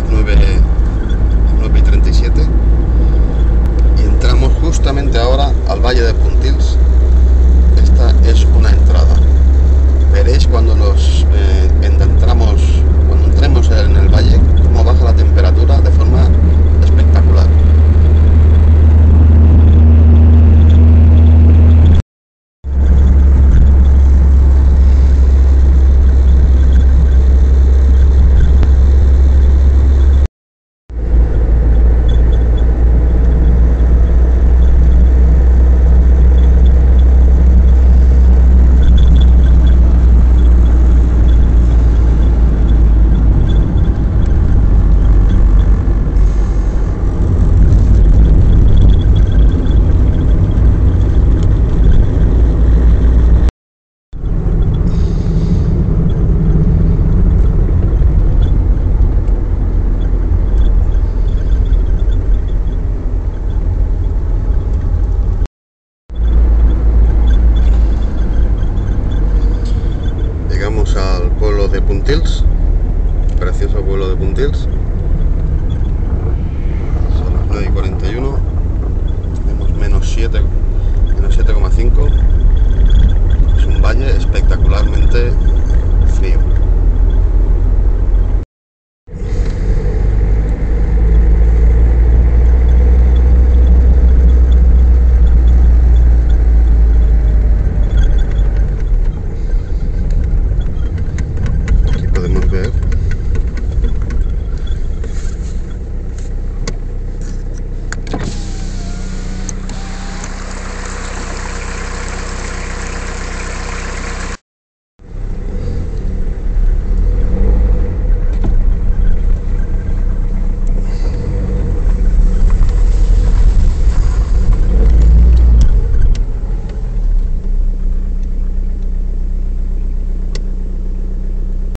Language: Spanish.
9:37 y entramos justamente ahora al Valle de Puntils. Esta es una entrada. Veréis cuando cuando entremos en el valle, cómo baja la temperatura de forma espectacular. Llegamos al pueblo de Puntils, precioso pueblo de Puntils. Son las 9:41, tenemos -7,5. Es un valle espectacularmente frío.